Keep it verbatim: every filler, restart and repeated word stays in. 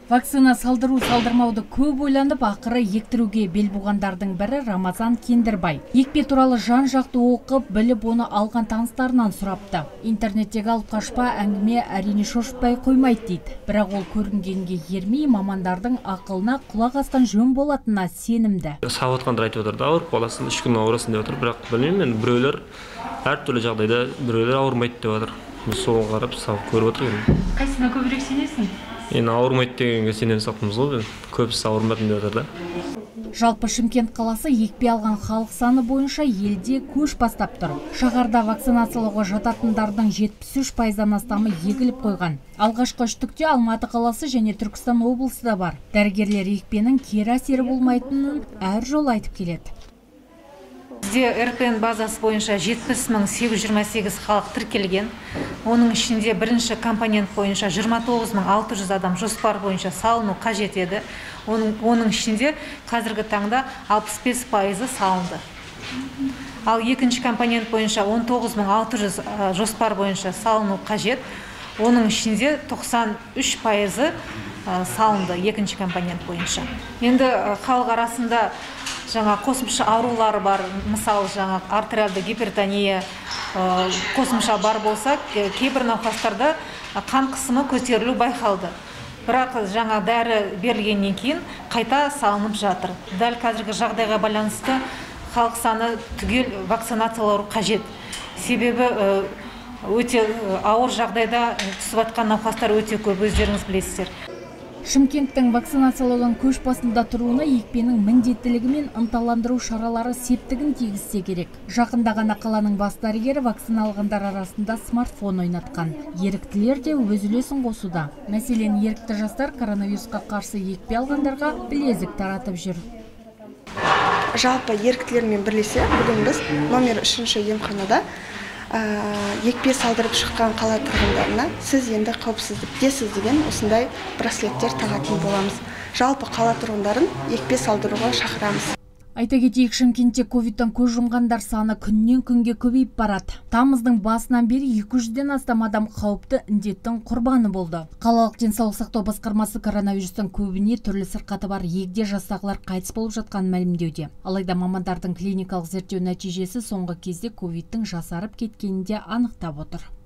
Вакцина салдыру салдырмауды көп ойланып, ақыры ектіруге бел буғандардың бірі Рамазан Кендірбай. Екпе туралы жан-жақты оқып, біліп, оны алған таныстарынан сұрапты. Интернеттегі алып қашпа әңгіме әрине шошытпай қоймайды дейді. Бірақ ол көрінгенге ермей, мамандардың ақылына құлақ асқан жөн болатынына сенімді. Сауатқандар айтып отыр, ауырып қаласың, үш күн ауырасың деп отыр, бірақ білмеймін, біреулер әртүрлі жағдайда біреулер ауырмайды деп отыр. Соған қарап, сауат көріп отырмын. Қайсына көбірек сенесің? Енді ауырмайды дегенге сенен сақтымыз ғой, көбісі ауырмайтын деп отыр да. Жалпы Шымкент қаласы екпе алған халық саны бойынша елде көш бастап тұр. Шаһарда вакцинациялауға жататындардың жетпіс үш пайыздан астамы егіліп қойған. Алғашқы үштікте Алматы қаласы және Түркістан облысы да бар. Дәрігерлер екпенің кері әсері болмайтынын әр жол айтып келеді. Бізде эр пэ эн базасы бойынша жетпіс мың сегіз жүз жиырма сегіз халық тіркелген. Оның ішінде бірінші компонент бойынша жиырма тоғыз мың алты жүз адам жоспар бойынша салыну қажет еді. Оның, оның ішінде қазіргі таңда алпыс бес пайызы салынды. Ал екінші компонент бойынша он тоғыз мың алты жүз жоспар бойынша салыну қажет. Оның ішінде тоқсан үш пайызы салынды екінші компонент бойынша. Енді халық арасында жаңа қосымша аурулары бар, мысалы жаңа артериалды гипертония қосымша бар болса, кейбір науқастарда қан қысымы көтерілу байқалды. Бірақ жаңа дәрі берілгеннен кейін қайта салынып жатыр. Дәл қазіргі жағдайға байланысты халық саны түгел вакцинациялау қажет. Себебі өте ауыр жағдайда түсіп жатқан науқастар өте көп, өздеріңіз білесіздер. Шымкенттің вакцинациялаудан көш басында тұруына екпенің міндеттілігі мен ынталандыру шаралары септігін тигізсе керек. Жақында ғана қаланың бас дәрігері вакцина алғандар арасында смартфон ойнатқан. Еріктілер де өз үлесін қосуда. Мәселен, ерікті жастар коронавирусқа қарсы екпе алғандарға білезік таратып жүр. Жалпы еріктілермен бірлесе, бүгін біз номер үшінші емханада екпе салдырып шыққан қала тұрғындарына сіз енді қауіпсіздіктесіз деген осындай браслеттер тағатын боламыз. Жалпы қала тұрғындарын екпе салдыруға шақырамыз. Айта кетейік, Шымкентте ковидтан көз жұмғандар саны күннен күнге көбейіп барады. Тамыздың басынан бері екі жүзден астам адам қауіпті індеттің құрбаны болды. Қалалық денсаулық сақтау басқармасы коронавирустың көбіне түрлі сырқаты бар егде жастағылар қайтыс болып жатқанын мәлімдеуде. Алайда мамандардың клиникалық зерттеу нәтижесі соңғы кезде ковидтің жасарып кеткенін де анықтап отыр.